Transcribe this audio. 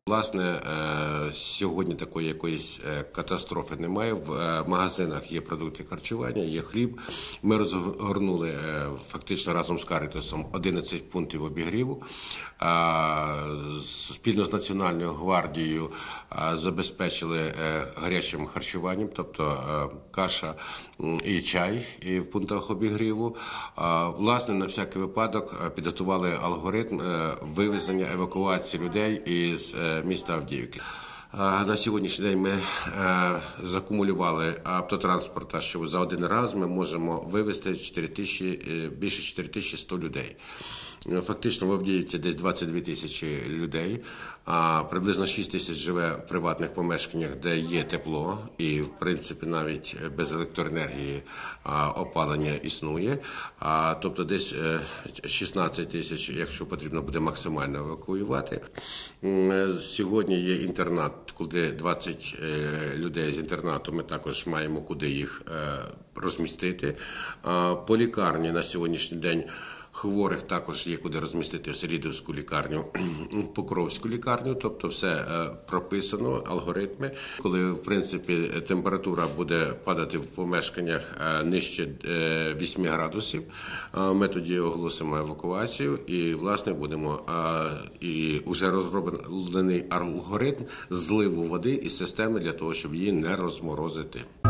Власне, сьогодні такої якоїсь катастрофи немає. В магазинах є продукти харчування, є хліб. Ми розгорнули фактично разом з Карітасом 11 пунктів обігріву. Спільно з Національною гвардією забезпечили гарячим харчуванням, тобто каша і чай і в пунктах обігріву. Власне, на всякий випадок підготували алгоритм вивезення, евакуації людей із міста Авдіївки. На сьогоднішній день ми закумулювали автотранспорта, що за один раз ми можемо вивезти більше 4100 людей. Фактично в Авдіївці десь 22 тисячі людей, приблизно 6 тисяч живе в приватних помешканнях, де є тепло і, в принципі, навіть без електроенергії опалення існує. Тобто десь 16 тисяч, якщо потрібно буде максимально евакуювати. Сьогодні є інтернат, куди 20 людей з інтернату ми також маємо куди їх розмістити. По лікарні на сьогоднішній день хворих також є куди розмістити в Селідівську лікарню, Покровську лікарню, тобто все прописано, алгоритми. Коли, в принципі, температура буде падати в помешканнях нижче 8 градусів, ми тоді оголосимо евакуацію і, власне, будемо і вже розроблений алгоритм зливу води із системи для того, щоб її не розморозити.